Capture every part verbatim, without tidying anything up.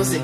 Cozy.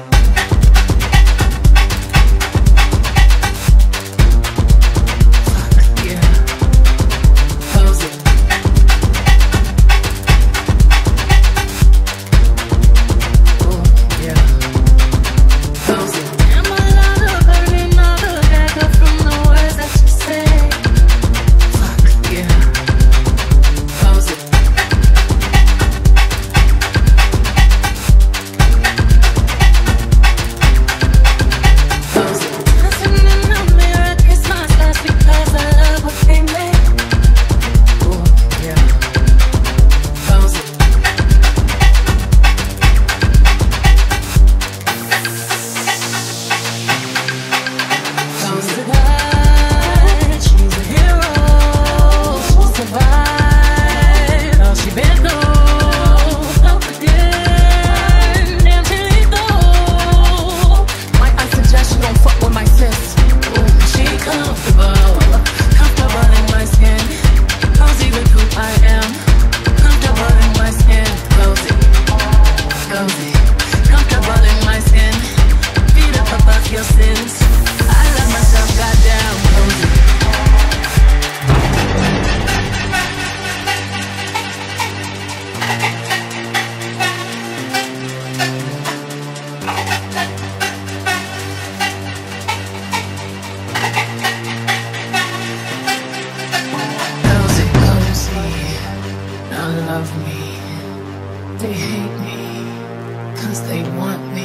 Love me, they hate me, cause they want me.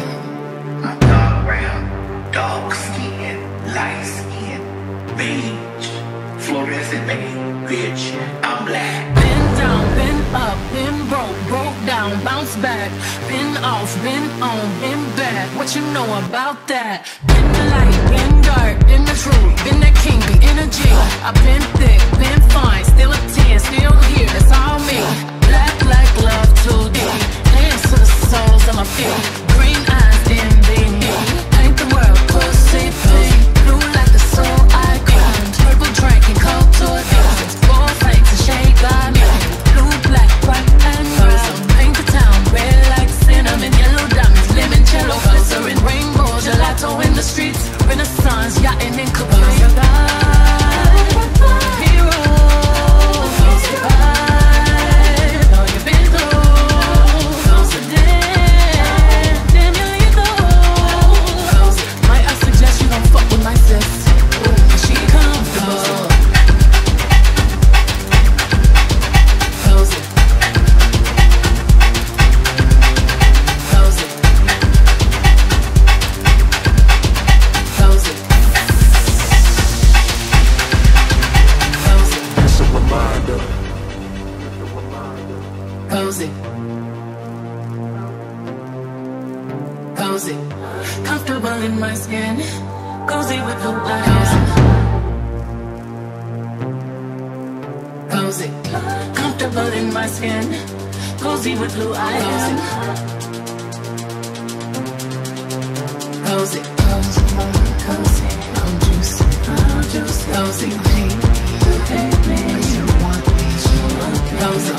I'm dark brown, dark skin, light skin, beige, fluorescent beige, bitch, I'm black. Been down, been up, been broke, broke down, bounce back. Been off, been on, been back. What you know about that? Been the light, been dark, been the truth, been that king, been energy. I've been thick, been fine, still a ten, still here, that's all me. Black like love too deep, hands to the soles of my feet. Green eyes, then they need. Paint the world, pussy pink. Blue like the soul icon. Purple drinking, cold to a distance. Four flakes and shade by me. Blue, black, white, and brown. Paint the town red like cinnamon. Yellow diamonds, limoncello, glycerin. Rainbow, gelato in the streets. Renaissance, yachting in Capri. Cozy, cozy, comfortable in my skin, cozy with who I am. Cozy, comfortable in my skin, cozy with who I am. Cozy, cozy, cozy, I'm juicy, I'm juicy, cozy, hate me, hate me, you want me, you want me, cozy.